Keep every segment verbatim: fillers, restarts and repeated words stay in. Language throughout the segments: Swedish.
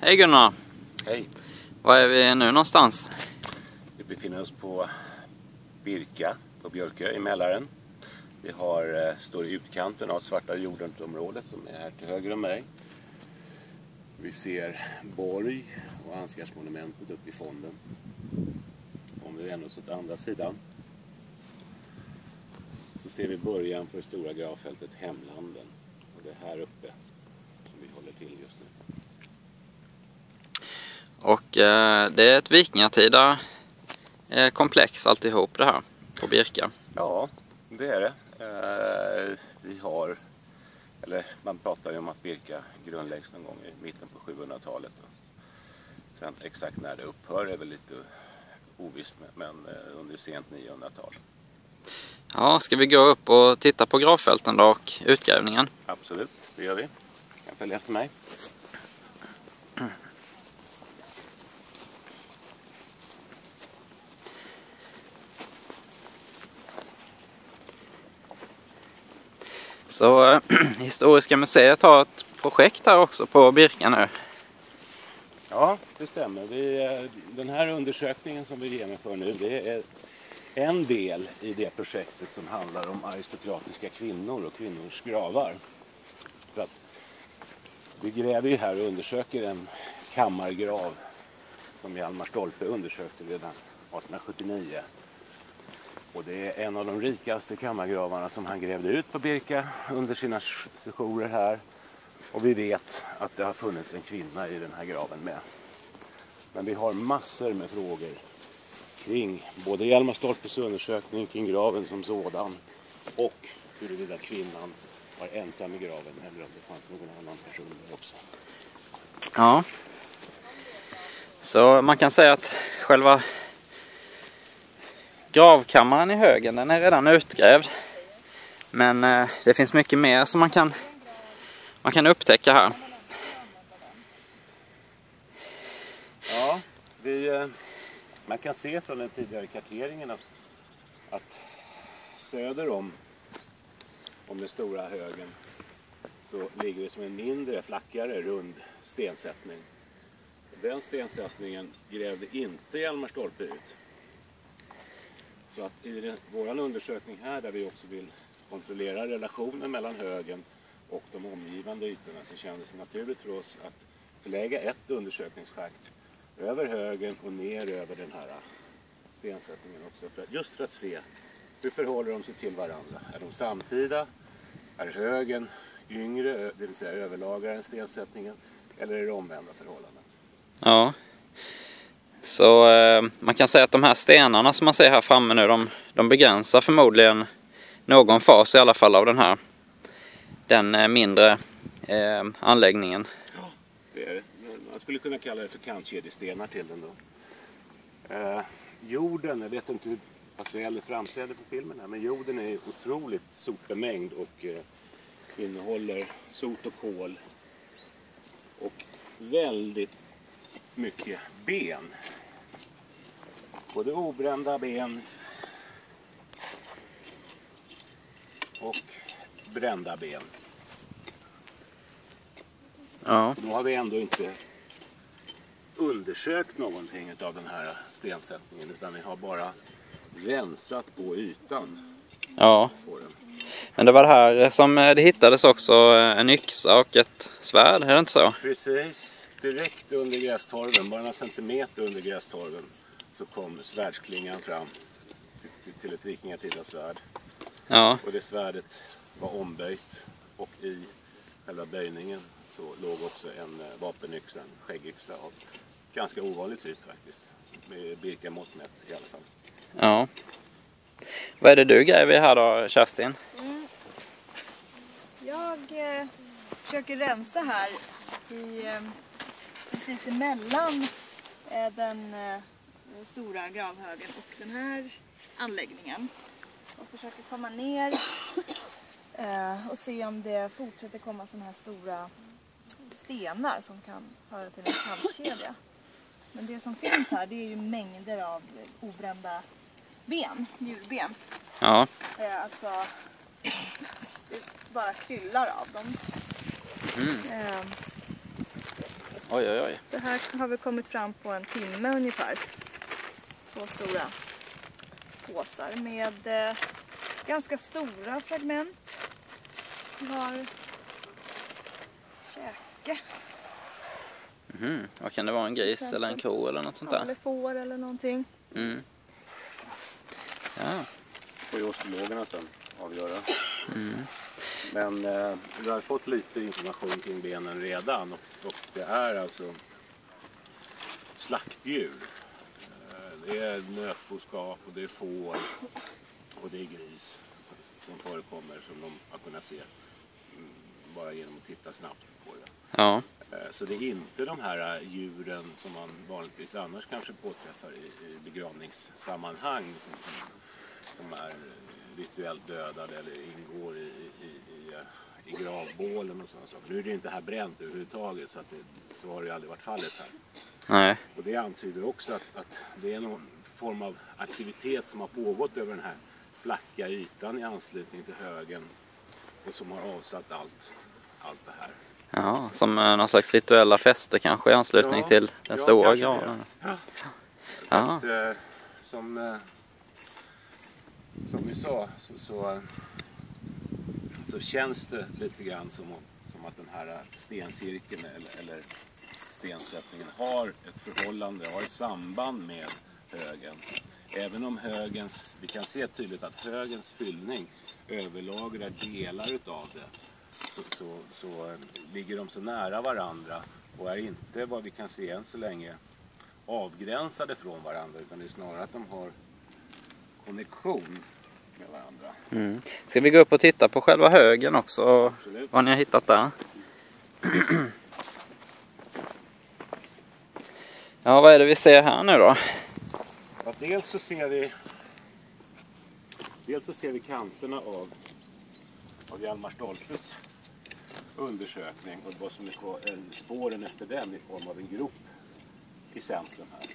Hej Gunnar! Hej! Var är vi nu någonstans? Vi befinner oss på Birka på Björkö i Mälaren. Vi har, står i utkanten av Svarta jordområdet som är här till höger om mig. Vi ser Borg och Ansgarsmonumentet uppe i fonden. Om vi vänder oss åt andra sidan så ser vi början på det stora gravfältet Hemlanden. Och det är här uppe som vi håller till just nu. Och eh, det är ett vikingatida eh, komplex alltihop det här på Birka. Ja, det är det. Eh, vi har, eller man pratar ju om att Birka grundläggs någon gång i mitten på sjuhundratalet. Sen exakt när det upphör är väl lite ovisst, men under sent niohundratal. Ja, ska vi gå upp och titta på gravfälten då och utgrävningen? Absolut, det gör vi. Jag följer efter mig. Så äh, Historiska museet har ett projekt här också på Birka nu. Ja, det stämmer. Vi, den här undersökningen som vi genomför nu, det är en del i det projektet som handlar om aristokratiska kvinnor och kvinnors gravar. För att vi gräver ju här och undersöker en kammargrav som Hjalmar Stolpe undersökte redan artonhundrasjuttionio. Och det är en av de rikaste kammargravarna som han grävde ut på Birka under sina sessioner här. Och vi vet att det har funnits en kvinna i den här graven med. Men vi har massor med frågor kring både Hjalmar Stolpes undersökning, kring graven som sådan och huruvida kvinnan var ensam i graven eller om det fanns någon annan person där också. Ja. Så man kan säga att själva gravkammaren i högen, den är redan utgrävd. Men eh, det finns mycket mer som man kan, man kan upptäcka här. Ja, vi, eh, man kan se från den tidigare karteringen att, att söder om, om den stora högen så ligger det som en mindre, flackare, rund stensättning. Den stensättningen grävde inte Hjalmar Stolpe ut. Så att i den, våran undersökning här, där vi också vill kontrollera relationen mellan högen och de omgivande ytorna, så kändes det naturligt för oss att förlägga ett undersökningsschakt över högen och ner över den här stensättningen också. För, just för att se hur förhåller de sig till varandra. Är de samtida? Är högen yngre, det vill säga överlagrar än stensättningen? Eller är det omvända förhållandet? Ja. Så eh, man kan säga att de här stenarna som man ser här framme nu, de, de begränsar förmodligen någon fas i alla fall av den här den eh, mindre eh, anläggningen. Ja, det är det. Man skulle kunna kalla det för kantkedjestenar till den då. Eh, jorden, jag vet inte hur pass väl det framträder på filmen här, men jorden är otroligt sotbemängd och eh, innehåller sot och kol och väldigt mycket ben. Både obrända ben och brända ben. Ja. Då har vi ändå inte undersökt någonting av den här stensättningen, utan vi har bara rensat på ytan. Ja. På den. Men det var det här som det hittades också en yxa och ett svärd, är det inte så? Precis. Direkt under grästorven, bara några centimeter under grästorven, så kom svärdsklingan fram till ett vikingatida svärd. Ja. Och det svärdet var omböjt, och i själva böjningen så låg också en vapenyxa, en skäggyxa av ganska ovanlig typ faktiskt, med Birka mått mätt i alla fall. Ja. Vad är det du gräver här då, Kerstin? Mm. Jag eh, försöker rensa här i, eh, precis emellan eh, den eh, stora gravhögen och den här anläggningen. Och försöker komma ner eh, och se om det fortsätter komma sådana här stora stenar som kan höra till en kantkedja. Men det som finns här, det är ju mängder av obrända ben, djurben. Ja. Eh, alltså, det bara kryllar av dem. Mm. Eh, Oj, oj, oj. Det här har vi kommit fram på en timme ungefär. Två stora påsar med eh, ganska stora fragment. Vi har käke. Mm. Vad kan det vara? En gris eller en ko eller något sånt Ja, där? eller får eller någonting. Mm. Ja. Får ju ostologerna sen avgöra. Mm. Men eh, vi har fått lite information kring benen redan. Och, och det är alltså slaktdjur. Eh, det är nötboskap och det är får och det är gris som, som förekommer som de har kunnat se mm, bara genom att titta snabbt på det. Ja. Eh, så det är inte de här djuren som man vanligtvis annars kanske påträffar i, i begravningssammanhang som, som är rituellt dödade eller ingår i, i, i, i gravbålen och sådana saker. Nu är det inte här bränt överhuvudtaget så, att det, så har det aldrig varit fallet här. Nej. Och det antyder också att, att det är någon form av aktivitet som har pågått över den här flacka ytan i anslutning till högen och som har avsatt allt, allt det här. Ja, som eh, någon slags rituella fester kanske i anslutning Ja, till den ja, stora kanske graven. Ja. Ja. Fast, eh, som, eh, som vi sa så, så, så känns det lite grann som, som att den här stencirkeln eller, eller stensättningen har ett förhållande, har ett samband med högen. Även om högens, vi kan se tydligt att högens fyllning överlagrar delar utav det. Så, så, så ligger de så nära varandra och är inte vad vi kan se än så länge avgränsade från varandra, utan det är snarare att de har konnektion med varandra. Mm. Ska vi gå upp och titta på själva högen också? Absolut. Vad ni har hittat där? Ja, vad är det vi ser här nu då? Ja, dels så ser vi dels så ser vi kanterna av, av Hjalmar Stolpes undersökning och vad som är kvar, spåren efter den i form av en grop i centrum här.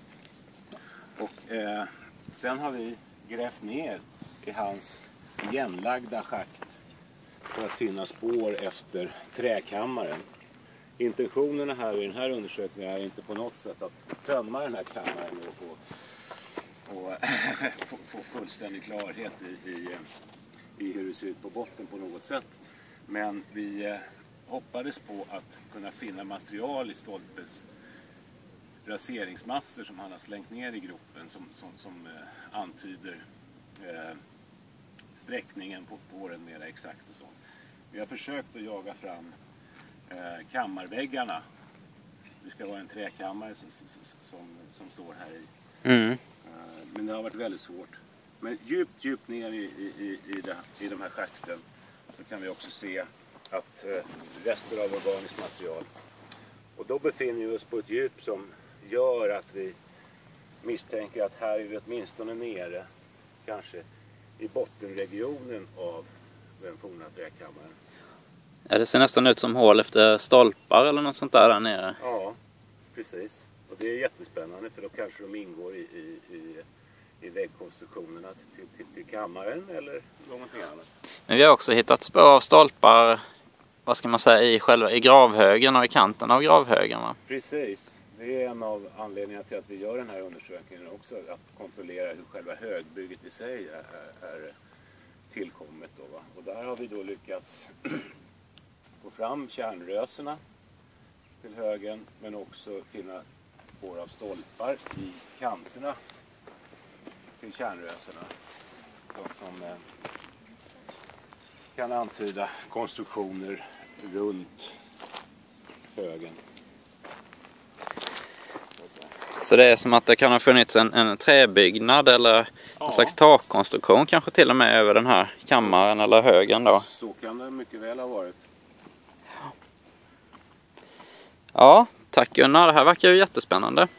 Och eh, sen har vi grävt ner i hans igenlagda schakt för att finna spår efter träkammaren. Intentionerna här i den här undersökningen är inte på något sätt att tömma den här kammaren och, och, och få, få fullständig klarhet i, i, i hur det ser ut på botten på något sätt. Men vi eh, hoppades på att kunna finna material i Stolpes raseringsmassor som han har slängt ner i gropen som, som, som eh, antyder eh, sträckningen på, på den mer exakt och så. Vi har försökt att jaga fram eh, kammarväggarna. Det ska vara en träkammare som, som, som står här i. Mm. Eh, men det har varit väldigt svårt. Men djupt, djupt ner i, i, i, det, i de här schakten så kan vi också se att eh, rester av organiskt material. Och då befinner vi oss på ett djup som gör att vi misstänker att här är vi åtminstone nere, kanske i bottenregionen av den forna träkammaren. Ja, det ser nästan ut som hål efter stolpar eller något sånt där där nere. Ja, precis. Och det är jättespännande för då kanske de ingår i, i, i, i väggkonstruktionerna till, till, till kammaren eller någonting annat. Men vi har också hittat spår av stolpar, vad ska man säga, i själva i gravhögen och i kanten av gravhögen, va? Precis. Det är en av anledningarna till att vi gör den här undersökningen också, att kontrollera hur själva högbygget i sig är, är, är tillkommet. Då, va? Och där har vi då lyckats få fram kärnröserna till högen, men också finna spår av stolpar i kanterna till kärnröserna som, som eh, kan antyda konstruktioner runt högen. Så det är som att det kan ha funnits en, en träbyggnad eller ja. En slags takkonstruktion kanske till och med över den här kammaren eller högen då. Så kan det mycket väl ha varit. Ja, tack Gunnar. Det här verkar ju jättespännande.